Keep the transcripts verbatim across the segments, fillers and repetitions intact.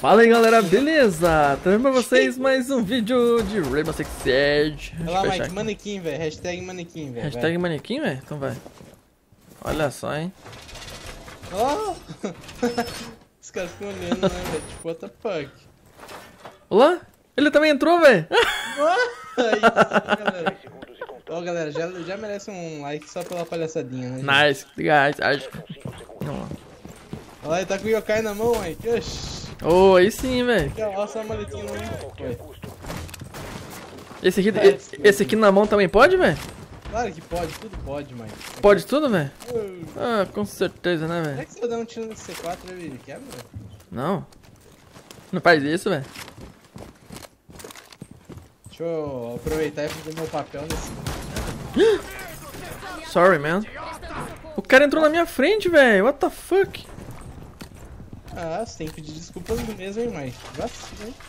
Fala aí galera, beleza? Trazendo pra vocês mais um vídeo de Rainbow Six Siege. Olha lá, Mike, manequim, velho. Hashtag manequim, velho. Hashtag manequim, velho? Então vai. Olha só, hein? Oh! Os caras ficam olhando, né, velho? Tipo, what the fuck? Olá? Ele também entrou, velho? Aí, galera. Ó, oh, galera, já, já merece um like só pela palhaçadinha, né? Gente? Nice, guys. Acho... Não. Olha lá, ele tá com o yokai na mão, Mike. Oxi. Oh, aí sim, velho. Olha só a maletinha na mão. Esse aqui, esse, esse aqui na mão também pode, velho? Claro que pode, tudo pode, Mike. Pode tudo, velho? Uh. Ah, com certeza, né, Será velho? que se eu der um tiro no C quatro ele quebra? Não. Não faz isso, velho. Deixa eu aproveitar e fazer meu papel nesse... Sorry, man. O cara entrou na minha frente, velho. What the fuck? Ah, você tem que pedir desculpas mesmo, hein, Mike. Vacilo, hein?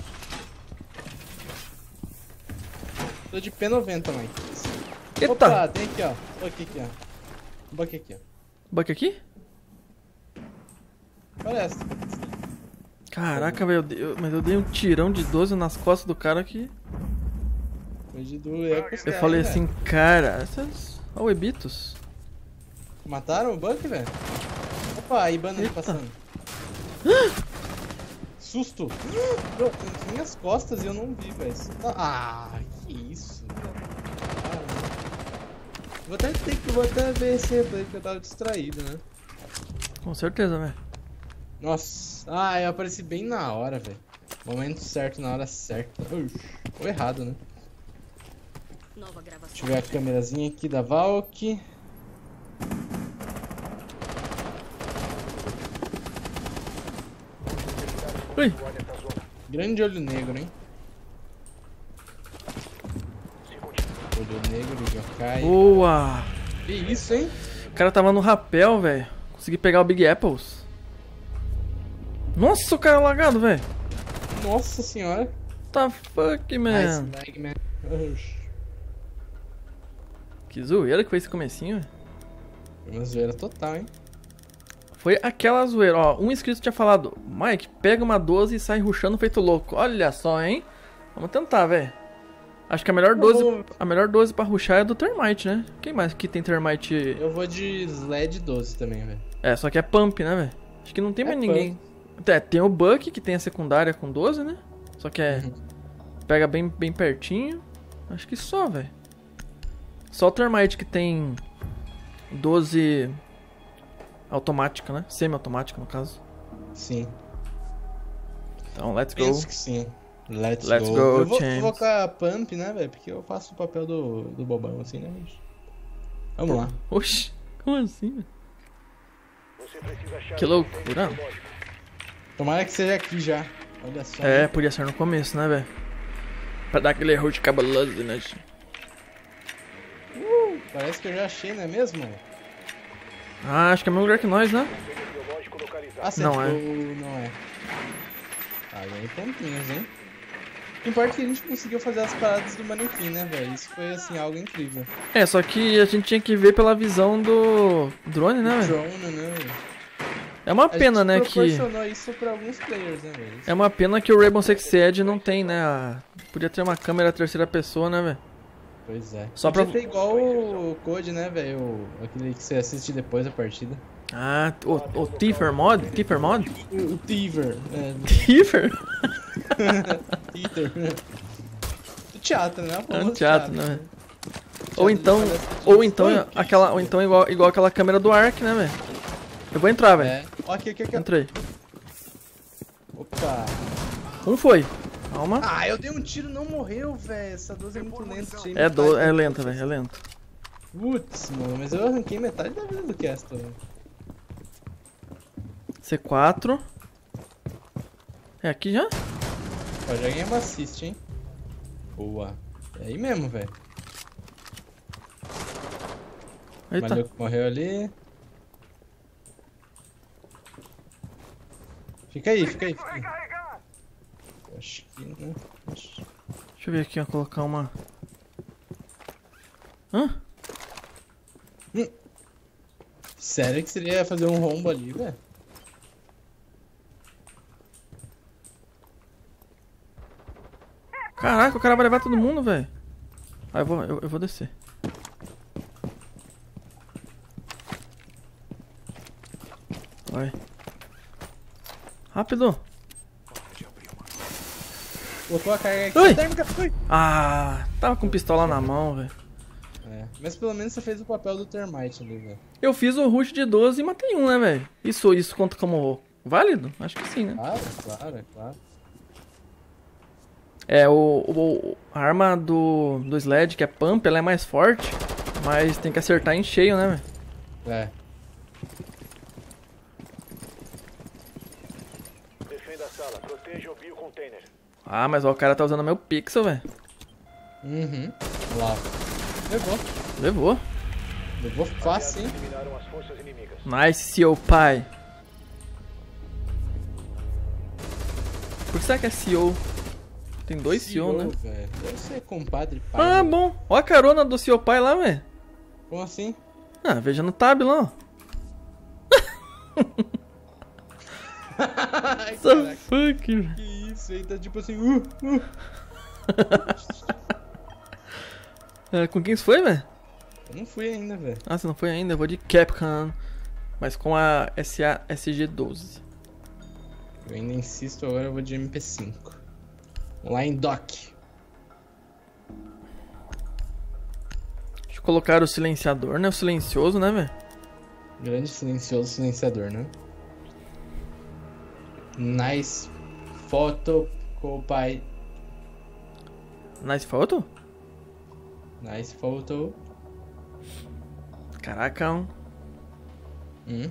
Tô de P noventa, Mike. Eita! Opa, tem aqui, ó. Buck aqui, ó. Buck aqui, ó. Buck aqui? Olha essa. Caraca, velho. eu dei- Mas eu dei um tirão de doze nas costas do cara que... Hoje do Ecos, Eu cara, falei hein, assim, velho? cara... Essas... Ó o Ebitos. Mataram o Buck, velho? Opa, a Ibana ali Eita. passando. Susto! Meu, nas minhas costas e eu não vi, velho. Ah, que isso, velho. Ah, vou até ter que vou até ver esse replay porque eu tava distraído, né? Com certeza, velho. Nossa. Ah, eu apareci bem na hora, velho. Momento certo, na hora certa. Ux, ou errado, né? Deixa eu ver a câmerazinha aqui da Valk. Ui. Grande olho negro, hein? Olho negro, yokai. Boa! Que isso, hein? O cara tava no rapel, velho. Consegui pegar o Big Apples. Nossa, o cara é lagado, velho. Nossa senhora. What the fuck, man? Nice lag, man. Ux, Que zoeira que foi esse comecinho, velho. foi uma zoeira total, hein? Foi aquela zoeira, ó. Um inscrito tinha falado, Mike, pega uma doze e sai rushando feito louco. Olha só, hein? Vamos tentar, velho. Acho que a melhor doze, vou- a melhor doze pra rushar é do Termite, né? Quem mais que tem Termite? Eu vou de Sled doze também, velho. É, só que é Pump, né, velho? Acho que não tem É mais ninguém. É, tem o Buck, que tem a secundária com doze, né? Só que é... Uhum. Pega bem, bem pertinho. Acho que só, velho. Só o Termite que tem doze automática, né? Semi-automática, no caso. Sim. Então, let's go. Penso que sim. Let's, Let's go. go, Eu vou champs. colocar Pump, né, velho? Porque eu faço o papel do, do bobão, assim, né, bicho? Vamos lá. Oxi, como assim, velho? Que loucura. Tomara que seja aqui já. Olha só. É, né? podia ser no começo, né, velho? Pra dar aquele root cabuloso, né? Uh, parece que eu já achei, não é mesmo? Ah, acho que é o mesmo lugar que nós, né? Acertou, Não é. não é. Ah, ganhei pontinhos, hein? O que importa é que a gente conseguiu fazer as paradas do manequim, né, velho? Isso foi, assim, algo incrível. É, só que a gente tinha que ver pela visão do drone, né, velho? Drone, né? É uma A pena, gente né, que... proporcionou isso pra alguns players, né, velho? É uma pena que o Rainbow Six Siege não tem, né? a- Podia ter uma câmera terceira pessoa, né, velho? Pois é. Só Podia pra- ter igual o Code, né, velho? O- Aquele que você assiste depois da partida. Ah, o, o Tifer Mod? Tifer Mod? O, o Tiver. É, Tifer? Tiver. Do teatro, né? O É um famoso teatro, né, velho? Teatro Ou de então, palestra de- ou então, Ui, que aquela, isso, ou então igual, igual aquela câmera do Ark, né, velho? Eu vou entrar, velho. É. Ó, aqui, aqui, aqui. Entrei. Opa. Um foi. Calma. Ah, eu dei um tiro e não morreu, velho. Essa doze é muito lenta. achei É, do, metade é da- lenta, velho, é lento. Putz, mano, mas eu arranquei metade da vida do Castle, velho. C quatro. É aqui já? Ó, já ganhei uma assist, hein? Boa. É aí mesmo, velho. Eita. Valeu que morreu ali. Fica aí, fica aí, fica aí. Acho que, né? Acho... Deixa eu ver aqui, ó, colocar uma... Hã? Hum. Sério que seria fazer um rombo ali, velho? Caraca, o cara vai levar todo mundo, velho. Ah, eu vou, eu, eu vou descer. Vai. Rápido. Botou a carga aqui. Ui. Térmica, foi. Ah, tava com pistola na mão, velho. É, mas pelo menos você fez o papel do Termite ali, velho. Eu fiz o rush de doze e matei um, né, velho? Isso, isso conta como válido? Acho que sim, né? Claro, claro, é claro. É, o, o- a arma do, do Sled, que é Pump, ela é mais forte, mas tem que acertar em cheio, né, velho? É. Defenda a sala, proteja o biocontainer. Ah, mas ó, o cara tá usando meu pixel, velho. Uhum. Lá. Levou. Levou. Levou fácil, hein? Eliminaram as forças inimigas. Nice, seu pai. Por que será que é C E O? Tem dois C E O, né? Velho. Deve ser compadre pai. Ah, né? bom. Ó a carona do seu pai lá, velho. Como assim? Ah, veja no tab lá, ó. Ai, The caraca. fuck? Que isso aí, tá tipo assim, uh, uh. É, com quem isso foi, velho? Eu não fui ainda, velho. Ah, você não foi ainda? Eu vou de Capcom. Mas com a S A S G doze. Eu ainda insisto, agora eu vou de M P cinco. Vamos lá em dock. Deixa eu colocar o silenciador, né? O silencioso, né, velho? Grande silencioso silenciador, né? Nice photo, copai. Nice photo? Nice photo. Caraca, um. Hum.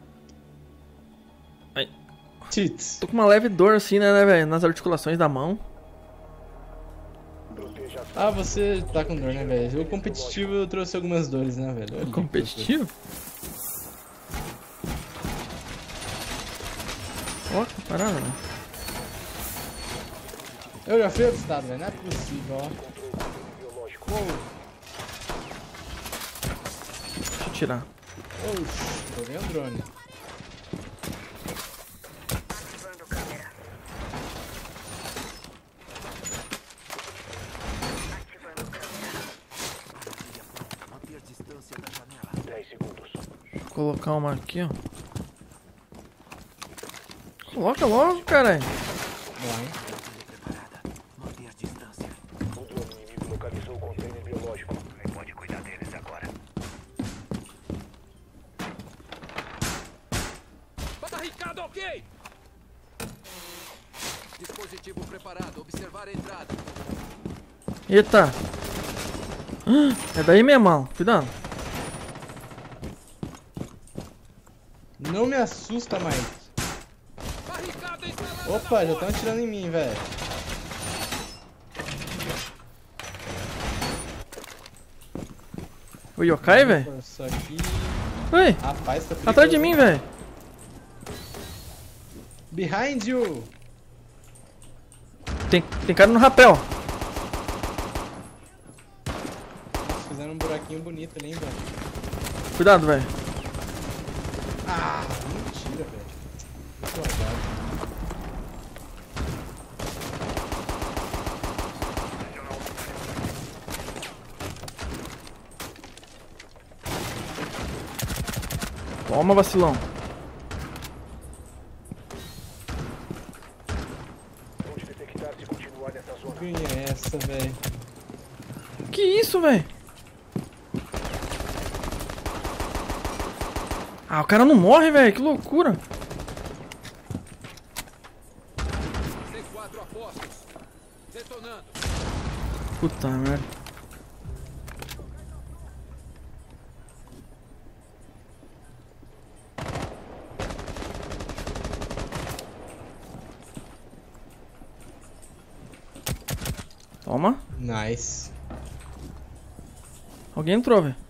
Ai. Tits. Tô com uma leve dor assim, né, né, velho? Nas articulações da mão. Proteja a sala. Ah, você tá com dor, né, velho? O competitivo eu trouxe algumas dores, né, velho? Olha que Competitivo? Ó, que parada, velho. Eu já fui avistado, velho. Não é possível, ó. Biológico. Uou. Deixa eu tirar. Oxi, tô vendo drone. dez segundos. Deixa eu colocar uma aqui, ó. Coloca logo, caralho. Bom, hein? O drone inimigo localizou o container biológico. Pode cuidar deles agora. Barricada ok! Dispositivo preparado. Observar a entrada. Eita. Ah, é daí mesmo, mano. Cuidado. Não me assusta mais. Barricada instalada. Opa, já estão atirando em mim, velho. O yokai, velho? Isso aqui. Oi, Rapaz, tá perigoso. atrás de mim, velho. Behind you! Tem, tem cara no rapel. Nossa, fizeram um buraquinho bonito ali, hein, velho. Cuidado, velho. Ah, mentira, velho. Muito azar. Toma, vacilão. Onde detectar se continuar nessa zona. Ganha essa, velho. Que isso, velho? Ah, o cara não morre, velho. Que loucura. C quatro a postos. Detonando. Puta merda. Toma. Nice. Alguém entrou, velho.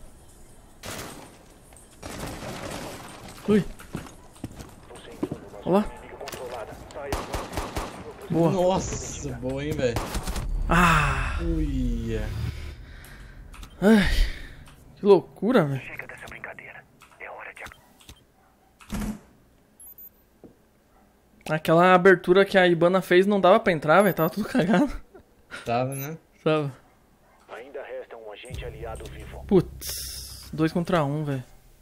Ui. Você entrou numa Olá. zona inimiga controlada. Saia. Boa. Nossa, boa, hein, velho. Ah. Uia. Ai. Que loucura, velho. Chega dessa brincadeira. É hora de... Aquela abertura que a Ibana fez não dava pra entrar, velho. Tava tudo cagado. Tava, né? Sabe? Ainda resta um agente aliado vivo. Putz. Dois contra um, velho.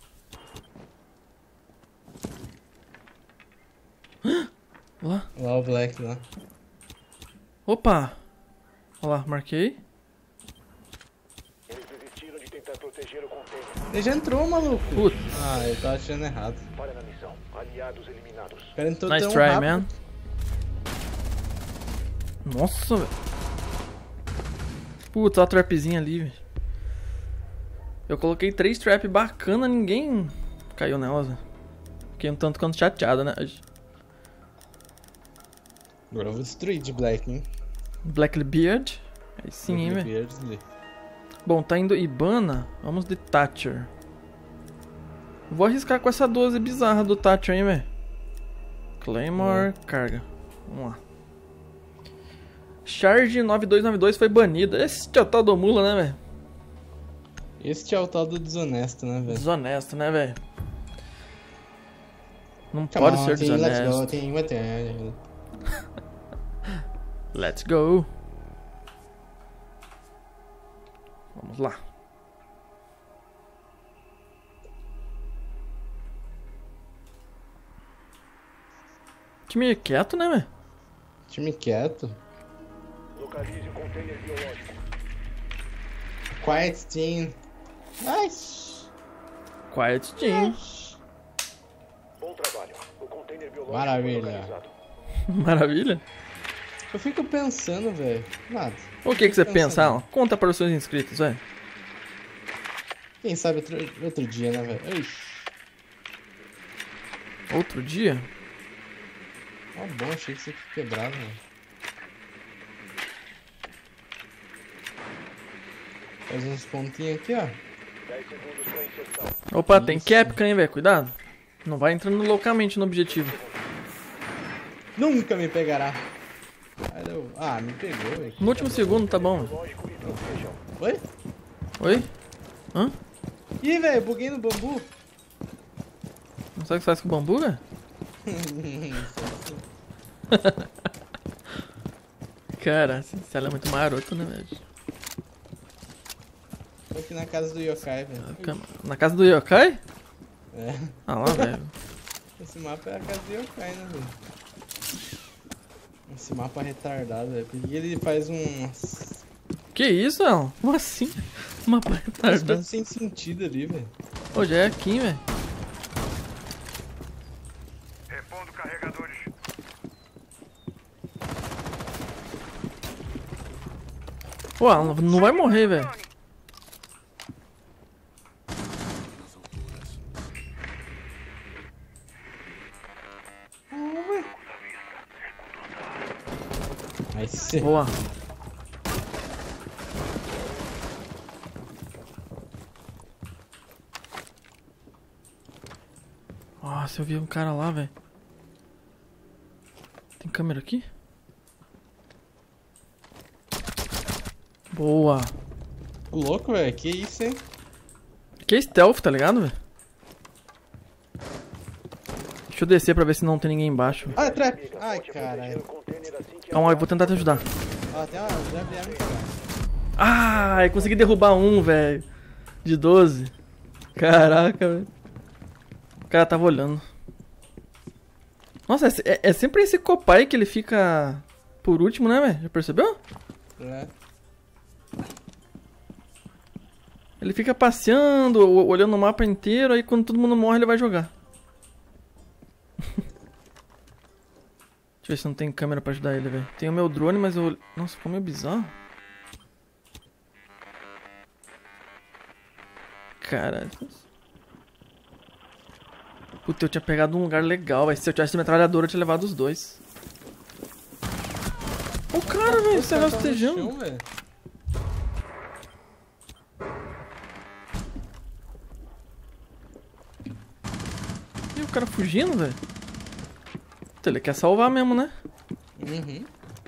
Lá. Lá o Black lá. Opa. Olha lá, marquei. Eles desistiram de tentar proteger o container. Ele já entrou, maluco. Putz. Ah, eu tava achando errado. Para na missão. Aliados eliminados. O cara entrou Nice tão try, rápido. man. Nossa, velho. Putz, olha a trapzinha ali, velho. Eu coloquei três trap bacana, ninguém caiu nelas, velho. Fiquei um tanto quanto chateado, né? Agora eu vou destruir de Black, hein? Blackbeard. Aí sim, hein, velho. Blackbeard. Bom, tá indo Ibana. Vamos de Thatcher. Vou arriscar com essa doze bizarra do Thatcher, hein, velho. Claymore, carga. Vamos lá. Charge nove dois nove dois foi banida. Esse é o tal do mula, né, velho? Este é o tal do desonesto, né, velho? Desonesto, né, velho? Não Come pode on, ser team, let's go, desonesto. team, what the- Let's go. Vamos lá. Time quieto, né, velho? Time quieto. Localize o container biológico. Quiet team. Nice. Quiet team. Bom trabalho. O container biológico Maravilha. foi localizado. Maravilha. Eu fico pensando, velho. Nada. O que que você Pensando. pensa, Alan? Conta para os seus inscritos, velho. Quem sabe outro, outro dia, né, velho? Ixi. Outro dia? Ó, bom, achei que você tinha quebrado, velho. Faz uns pontinhos aqui, ó. dez segundos para inserção. Opa, tem Isso. Capcan, hein, velho? Cuidado. Não vai entrando loucamente no objetivo. Nunca me pegará. Aí deu- Ah, me pegou, velho. No último segundo, tá bom, velho. Lógico e protejam. Oi? Oi? Hã? Ih, velho, buguei no bambu. Não sabe o que faz com o bambu, velho? Cara, esse ela é muito maroto, né, velho? Tô aqui na casa do Yokai, velho. Na casa do Yokai? É. Ah lá, velho. Esse mapa é a casa do Yokai, né, velho? Esse mapa é retardado, velho. Porque ele faz um... Que isso, Alan? Como assim? Mapa Umas retardado. coisas sem sentido ali, velho. Pô, já é aqui, velho. Repondo carregadores. Pô, Alan, não vai morrer, velho. Aí sim. Boa. Nossa, eu vi um cara lá, velho. Tem câmera aqui? Boa. Ô, louco, velho. Que isso, hein? Que stealth, tá ligado, velho? Deixa eu descer pra ver se não tem ninguém embaixo. Ah, trap. Amiga, Ai, volte a proteger caralho. o container assim que Calma aí, eu vou tentar te ajudar. Ó, tem uma trap aí me pegar. Ah, eu consegui derrubar um, velho. De doze. Caraca, velho. O cara tava olhando. Nossa, é, é sempre esse copai que ele fica por último, né, velho? Já percebeu? É. Ele fica passeando, o- olhando o mapa inteiro, aí quando todo mundo morre ele vai jogar. Deixa eu ver se não tem câmera pra ajudar ele, velho. Tem o meu drone, mas eu... Nossa, ficou meio bizarro. Caralho. Puta, eu tinha pegado um lugar legal, velho. Se eu tivesse metralhadora, eu tinha levado os dois. O cara, velho, você Tá vai no rastejando. chão, velho. E o cara fugindo, velho? Puta, ele quer salvar mesmo, né? Uhum.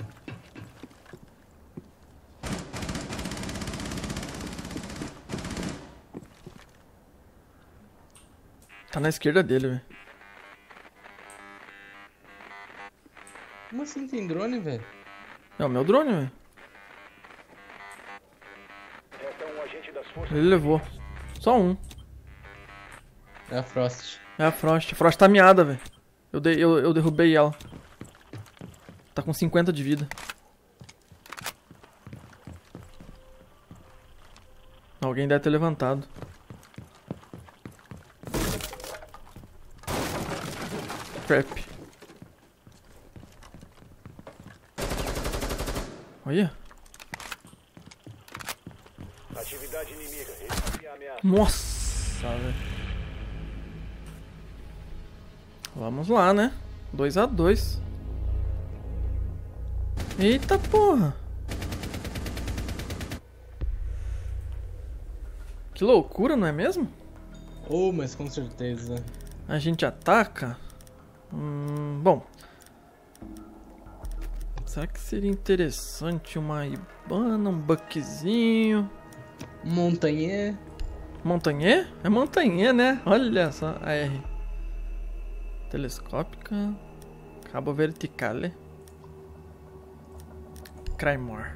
Tá na esquerda dele, velho. Como assim tem drone, velho? É o meu drone, velho. Ele levou. Só um. É a Frost. É a Frost. A Frost tá miada, velho. Eu, de, eu, eu derrubei ela. Tá com cinquenta de vida. Alguém deve ter levantado. Trap. Olha. Atividade inimiga. Esse é a ameaça. Nossa, velho. Vamos lá, né? dois a dois. Eita porra. Que loucura, não é mesmo? Oh, mas com certeza. A gente ataca. Hum, bom. Será que seria interessante uma Ibana, um buckzinho? Montanhê. Montanhê? É montanhê, né? Olha só a R. Telescópica. Cabo verticale. Crymore.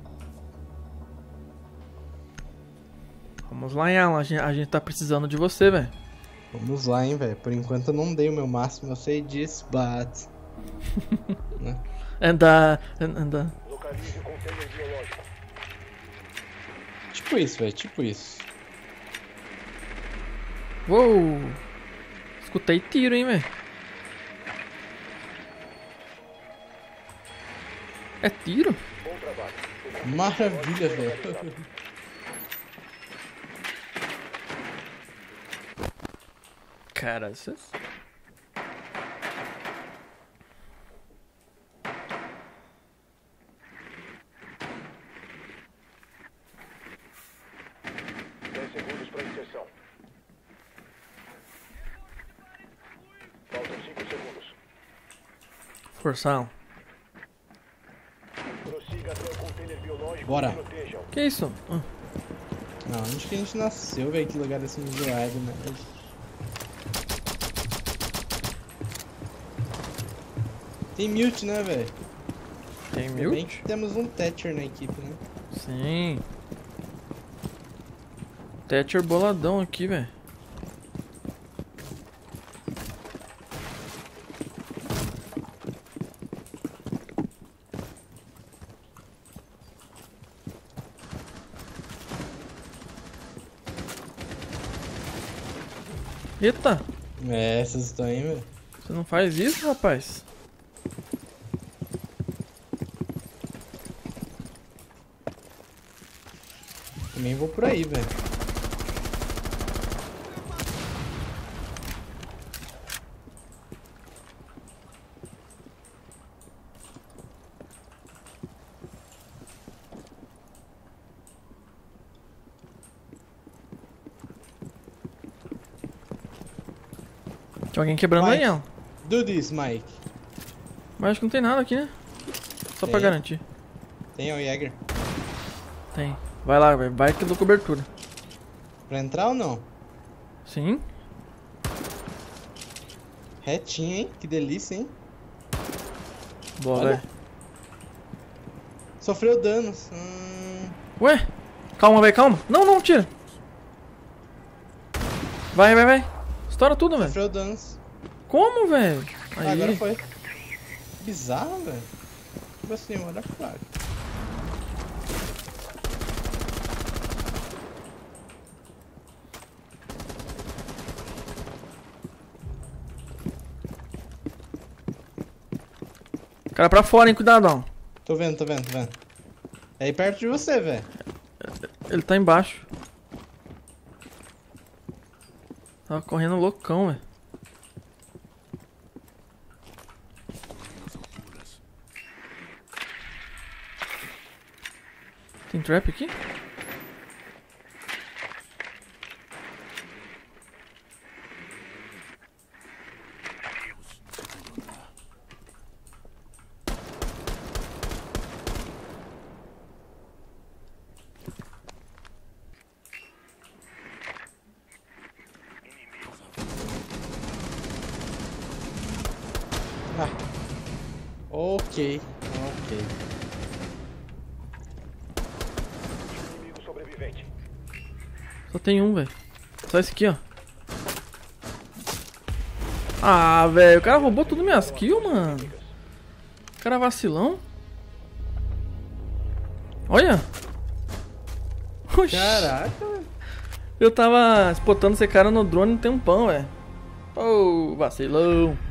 Vamos lá, Alan. A gente, a gente tá precisando de você, velho. Vamos lá, hein, velho. Por enquanto eu não dei o meu máximo, eu sei disso, but... né? Anda, anda. Localize o container biológico. Tipo isso, velho, tipo isso. Uou! Escutei tiro, hein, velho. É tiro? Bom trabalho. Maravilha, velho. Cara, vocês... dez segundos para inserção. Faltam cinco segundos. Forçar. Prossiga até o container biológico. Bora. E protejam. Que isso? Ah, Não, onde que a gente nasceu, velho? Que lugar assim zoado, né? Tem mute, né, velho? tem Ainda bem mute? que temos um Thatcher na equipe, né? Sim. Thatcher boladão aqui, velho. Eita! É, essas estão aí, velho. Você não faz isso, rapaz? Também vou por aí, velho. Tinha alguém quebrando Vai. aí, ó. Do this, Mike. Mas acho que não tem nada aqui, né? Só pra Tem. garantir. Tem o Jäger. Tem. Vai lá, velho. Vai que eu dou cobertura. Pra entrar ou não? Sim. Retinho, hein? Que delícia, hein? Boa, Olha. velho. Sofreu danos. Hum... Ué? Calma, velho, calma. Não, não, tira. Vai, vai, vai. Estoura tudo, velho. Sofreu danos. Como, velho? Ah, agora Aí. foi. Bizarro, velho. Tipo assim, olha pra cá. Cara pra fora, hein? Cuidado, ó. Tô vendo, tô vendo, tô vendo. É aí perto de você, velho. Ele tá embaixo. Tava correndo loucão, velho. Tem trap aqui? Ah. Ok, ok. Inimigo sobrevivente. Só tem um, velho. Só esse aqui, ó. Ah, velho. O cara roubou tudo minhas kills, mano. O cara vacilão. Olha. Oxi. Caraca, velho. Eu tava spotando esse cara no drone tem um pão, velho. Ô, vacilão.